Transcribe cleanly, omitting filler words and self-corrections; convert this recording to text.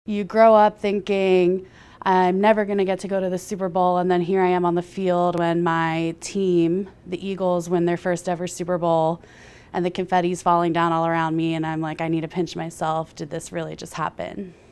you grow up thinking, I'm never going to get to go to the Super Bowl, and then here I am on the field when my team, the Eagles, win their first ever Super Bowl, and the confetti's falling down all around me, and I'm like, I need to pinch myself. Did this really just happen?